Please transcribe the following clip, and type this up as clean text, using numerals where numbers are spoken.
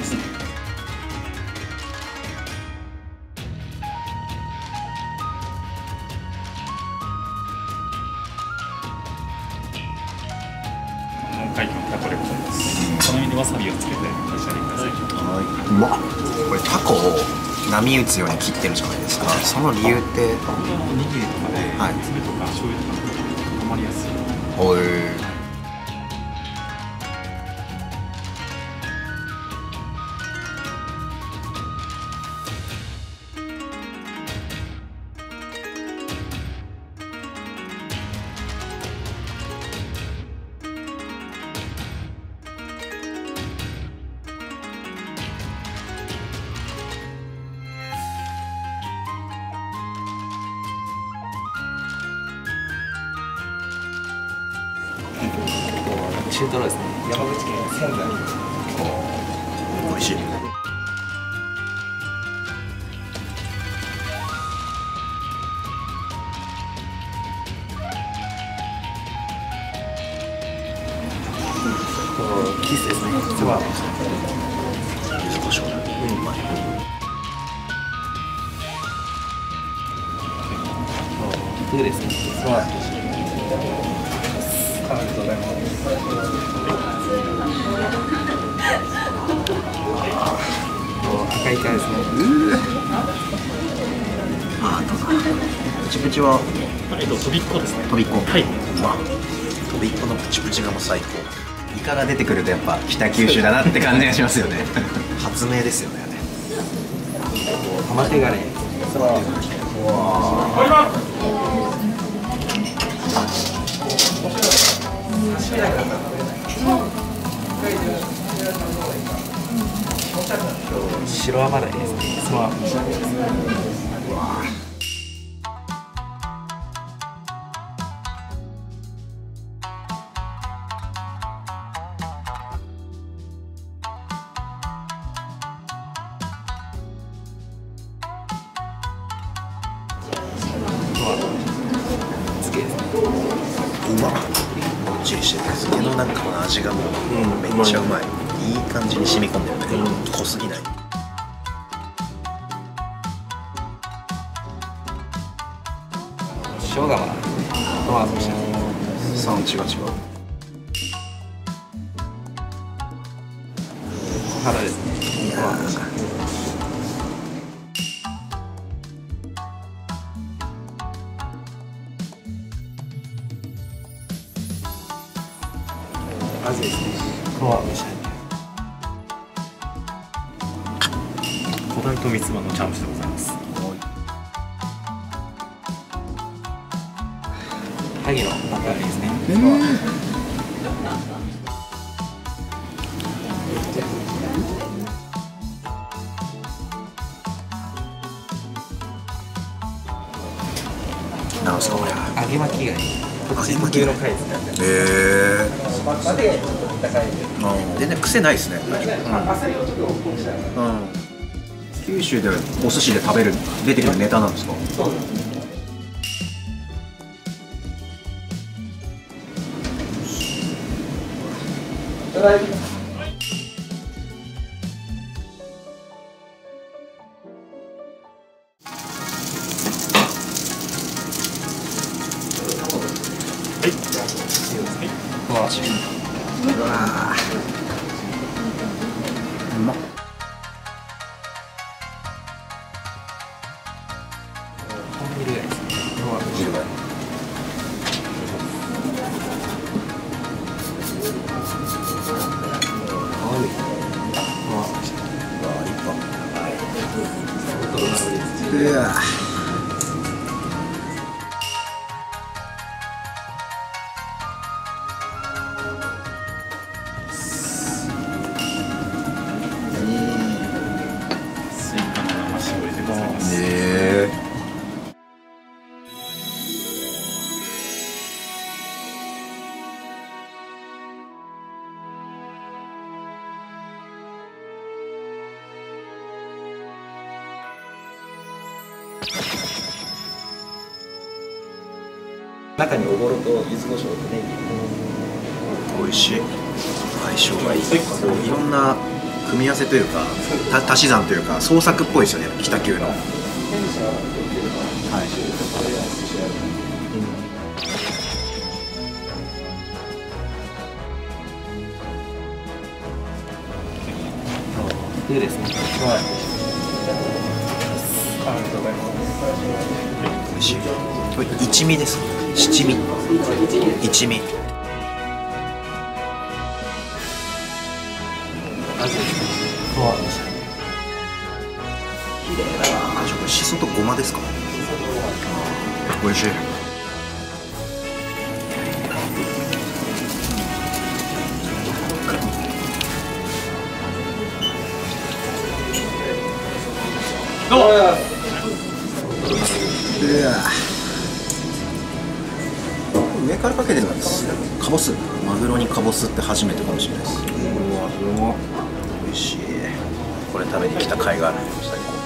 ですね。海峡のタコでございます。好みでわさびをつけてお召し上がりください。 はい。うまっ。これタコを波打つように切ってるじゃないですか。その理由って？ おにぎりとかで、 はい、 粒とか醤油とか固まりやすい。 おい。 中トロですね。山口県仙台。 おいしい。 キスですね。そば。 柚子胡椒。うまい。 フですね。そば。ありがとうございます。赤いイカですね。 プチプチはとびっこですね。 とびっこ。 はい。 まあ、とびっこのプチプチがもう最高。イカが出てくるとやっぱ北九州だなって感じがしますよね。発明ですよね。 玉手ガレ。そば。白甘鯛ですね。そば。つけですね。 うまっ。もっちりしてて、漬けのなんかこの味がもうめっちゃうまい。いい感じに染み込んでるね。濃すぎない。 生姜はトマトとして産地が違う。 小肌ですね。 いやー。 アジですね。トマトとして古代と三つ葉のチャームシでございます。 萩のバターですね。 なんすかこれ。 揚げ巻き貝。こっち向けの貝ですね。 全然癖ないですね。九州でお寿司で出てくるネタなんですか。うわー、うまっ。 ミル貝ですね。 ミル貝。うわスイカの生搾りでございます。 中におぼろと柚子胡椒とネギ。 美味しい。相性がいい。いろんな組み合わせというか足し算というか創作っぽいですよね、北九の。はい。 でですね。はい。ありがとうございます。 美味しい。これ一味です。七味。一味。 味ですね。そうでした。 綺麗だな。これしそとごまですか。美味しい。 どうも。 上からかけてるのはかぼす。マグロにかぼすって初めてかもしれないです。うわ、美味しい。これ食べに来た甲斐がある。最高。